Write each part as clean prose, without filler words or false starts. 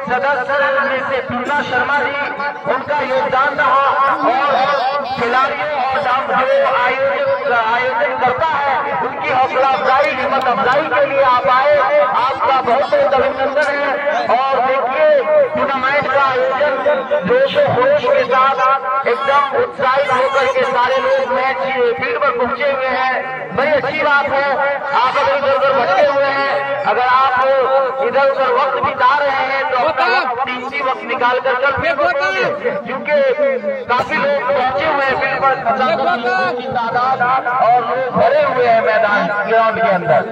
सदस्य में से पूर्णा शर्मा जी, उनका योगदान रहा और खिलाड़ियों और जो आयोजन करता है उनकी हौसला अफजाई, हिम्मत अफजाई के लिए आप आए, आपका बहुत बहुत अभिनंदन है। और देखिए टूर्नामेंट का आयोजन जोश खरोश के साथ एकदम उत्साहित होकर के सारे लोग मैच फील्ड पर पहुंचे हुए हैं, बड़ी अच्छी बात है। आप अगर इधर उधर भटके हुए हैं, अगर आप इधर उधर वक्त बिता रहे हैं तो अपना कीमती वक्त निकाल कर कल फिर पहुंचेंगे, क्योंकि काफी लोग पहुंचे हुए हैं फील्ड पर, की तादाद और लोग भरे हुए हैं मैदान ग्राउंड के अंदर।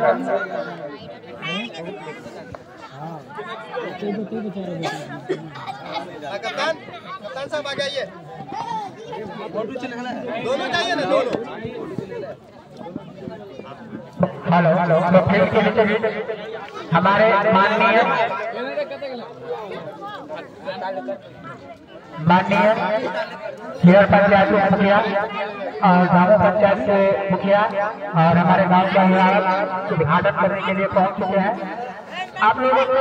कप्तान साहब आगे आइए, दोनों चाहिए ना, दोनों। हेलो, तो फील्ड के नीचे हमारे माननीय जिला पंचायत के मुखिया और गाँव पंचायत के मुखिया और हमारे गांव का उद्घाटन करने के लिए पहुंच चुके हैं। आप लोगों को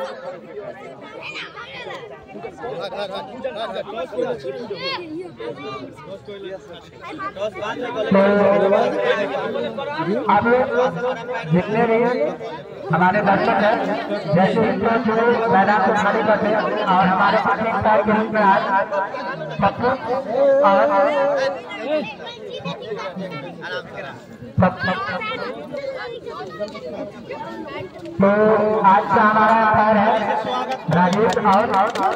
आप लोग जितने भी हमारे दर्शक हैं, जैसे जो मैदान को खाली करते हैं और हमारे पार्टी कार्य के रूप में आज पप्पू तो आज का हमारा अंपायर है राजेश और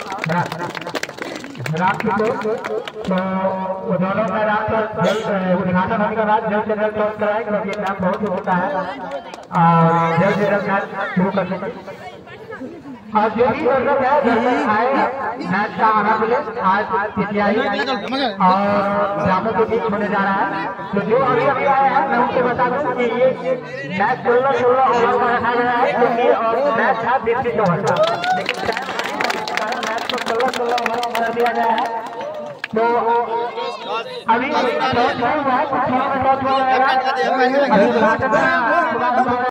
राम किशोर। तो दोनों मैदान पर उद्घाटन होने के बाद जल्द से जल्द टॉस कराएं, क्योंकि काम बहुत ही होता है और जल्द से जल्द मैच शुरू कर सकें। और जो भी दर्शक है दर्शक आए, मैच का आनंद ले। आज पिछलाई और ग्रामों के बीच होने जा रहा है, तो जो अभी अभी आए हैं मैं उनसे बता दूं कि ये मैच 16 ओवर का रखा गया है, क्योंकि और मैच था 30 ओवर का, लेकिन मैच को 16 ओवर कर दिया गया है। तो अभी टॉस हुआ है, कुछ समय में टॉस हो जाएगा।